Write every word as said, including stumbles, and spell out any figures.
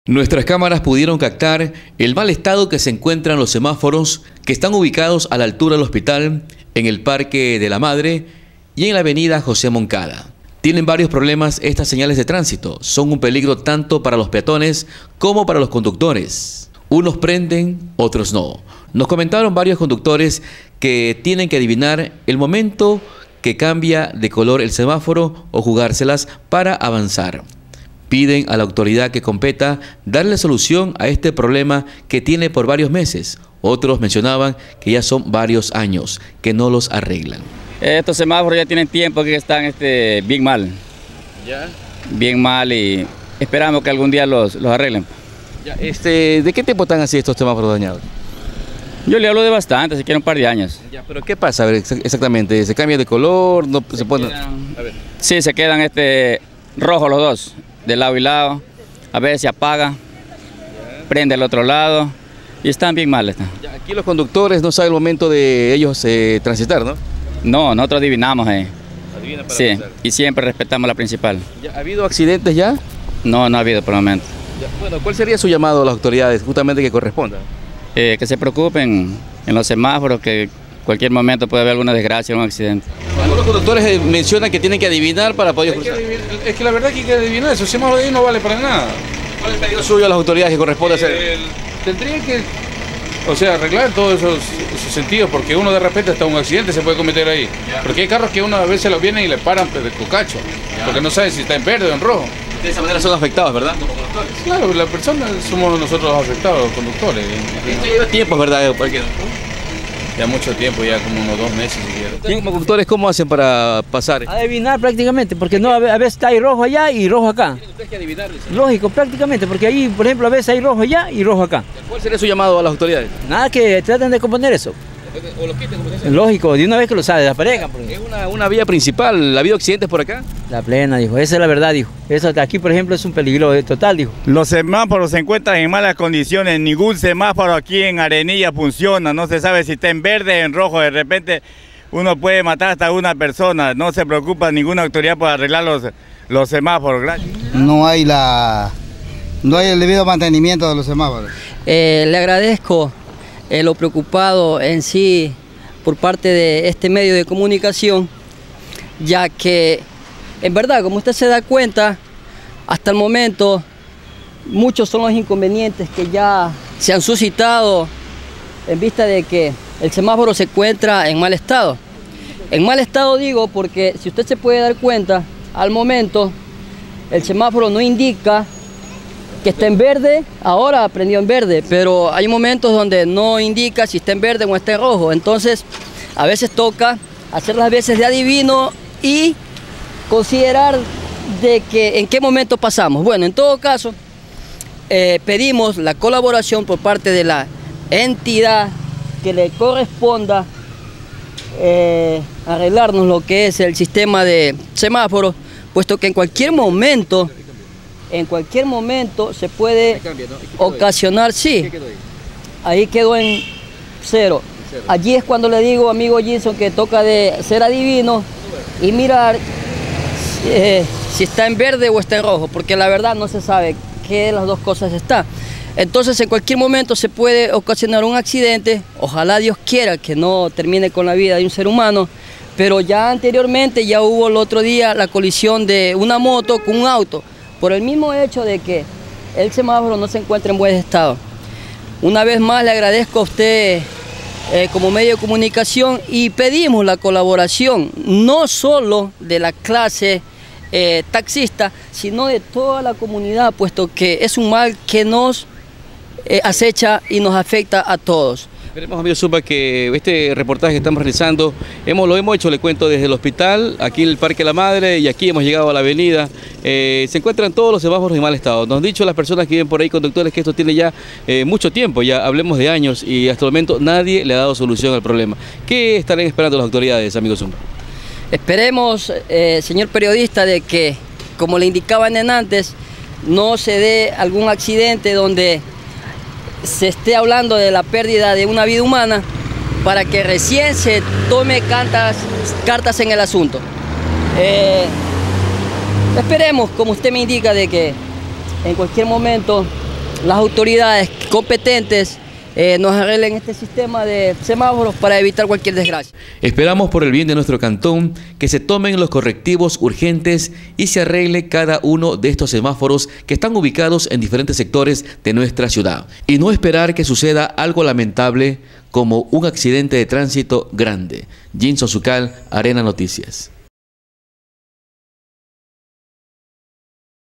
Nuestras cámaras pudieron captar el mal estado que se encuentran los semáforos que están ubicados a la altura del hospital, en el Parque de la Madre y en la avenida José Moncada. Tienen varios problemas estas señales de tránsito, son un peligro tanto para los peatones como para los conductores. Unos prenden, otros no. Nos comentaron varios conductores que tienen que adivinar el momento que cambia de color el semáforo o jugárselas para avanzar. Piden a la autoridad que competa darle solución a este problema que tiene por varios meses. Otros mencionaban que ya son varios años que no los arreglan. Estos semáforos ya tienen tiempo que están este, bien mal. ¿Ya? Bien mal y esperamos que algún día los, los arreglen. Ya, este, ¿de qué tiempo están así estos semáforos dañados? Yo le hablo de bastante, si quiere un par de años. Ya, pero ¿qué pasa? A ver, exactamente, ¿se cambia de color? No, se, se pone... quedan, a ver. Sí, se quedan este, rojos los dos, de lado y lado. A veces se apaga, prende al otro lado y están bien mal. Están. Ya, aquí los conductores no saben el momento de ellos eh, transitar, ¿no? No, nosotros adivinamos. Eh. Adivina para sí, pasar. y siempre respetamos la principal. ¿Ya, ¿Ha habido accidentes ya? No, no ha habido por el momento. Ya, bueno, ¿cuál sería su llamado a las autoridades justamente que corresponda? Eh, que se preocupen en los semáforos, que en cualquier momento puede haber alguna desgracia o un accidente. Algunos conductores eh, mencionan que tienen que adivinar para poder cruzar. Es que, es que la verdad que hay que adivinar, esos semáforos de ahí no vale para nada. ¿Cuál es el pedido suyo a las autoridades que corresponde hacer? Eh, tendría que, o sea, arreglar todos esos, esos sentidos, porque uno de repente hasta un accidente se puede cometer ahí. Ya. Porque hay carros que uno a veces los vienen y le paran de cocacho, ya. Porque no saben si está en verde o en rojo. De esa manera son afectados, ¿verdad? Como conductores. Claro, la persona somos nosotros los afectados, los conductores. Esto lleva tiempo, ¿verdad? Porque... Ya mucho tiempo, ya como unos dos meses. ¿Ustedes como conductores cómo hacen para pasar? Adivinar prácticamente, porque no, a veces está ahí rojo allá y rojo acá. Ustedes que adivinar. Lógico, prácticamente, porque ahí, por ejemplo, a veces hay rojo allá y rojo acá. ¿Cuál sería su llamado a las autoridades? Nada, que traten de componer eso. O lo quiten, como se dice. Lógico, de una vez que lo sabe, desaparezcan. Porque... Es una, una vía principal. ¿Ha habido accidentes por acá? La plena, dijo. Esa es la verdad, dijo. Eso de aquí, por ejemplo, es un peligro total, dijo. Los semáforos se encuentran en malas condiciones. Ningún semáforo aquí en Arenilla funciona. No se sabe si está en verde o en rojo. De repente uno puede matar hasta una persona. No se preocupa ninguna autoridad por arreglar los, los semáforos. Gracias. No hay, la, no hay el debido mantenimiento de los semáforos. Eh, le agradezco eh, lo preocupado en sí por parte de este medio de comunicación, ya que en verdad, como usted se da cuenta, hasta el momento muchos son los inconvenientes que ya se han suscitado en vista de que el semáforo se encuentra en mal estado. En mal estado digo porque si usted se puede dar cuenta, al momento el semáforo no indica que está en verde, ahora prendió en verde, pero hay momentos donde no indica si está en verde o está en rojo. Entonces, a veces toca hacer las veces de adivino y considerar de que en qué momento pasamos. Bueno, en todo caso, eh, pedimos la colaboración por parte de la entidad que le corresponda eh, arreglarnos lo que es el sistema de semáforos, puesto que en cualquier momento en cualquier momento se puede ocasionar, sí, ahí quedó en cero. Allí es cuando le digo, amigo Ginson, que toca de ser adivino y mirar eh, si está en verde o está en rojo, porque la verdad no se sabe qué de las dos cosas está. Entonces en cualquier momento se puede ocasionar un accidente, ojalá Dios quiera que no termine con la vida de un ser humano, pero ya anteriormente ya hubo el otro día la colisión de una moto con un auto, por el mismo hecho de que el semáforo no se encuentra en buen estado. Una vez más le agradezco a usted eh, como medio de comunicación y pedimos la colaboración no solo de la clase eh, taxista, sino de toda la comunidad, puesto que es un mal que nos eh, acecha y nos afecta a todos. Esperemos, amigo Zumba, que este reportaje que estamos realizando, hemos, lo hemos hecho, le cuento, desde el hospital, aquí en el Parque de la Madre, y aquí hemos llegado a la avenida. Eh, se encuentran todos los semáforos en mal estado. Nos han dicho las personas que viven por ahí, conductores, que esto tiene ya eh, mucho tiempo, ya hablemos de años, y hasta el momento nadie le ha dado solución al problema. ¿Qué estarán esperando las autoridades, amigo Zumba? Esperemos, eh, señor periodista, de que, como le indicaban en antes, no se dé algún accidente donde se esté hablando de la pérdida de una vida humana, para que recién se tome cartas, cartas en el asunto. Eh, esperemos, como usted me indica, de que en cualquier momento las autoridades competentes eh, nos arreglen este sistema de semáforos para evitar cualquier desgracia. Esperamos por el bien de nuestro cantón que se tomen los correctivos urgentes y se arregle cada uno de estos semáforos que están ubicados en diferentes sectores de nuestra ciudad. Y no esperar que suceda algo lamentable como un accidente de tránsito grande. Jinson Sucal, Arena Noticias.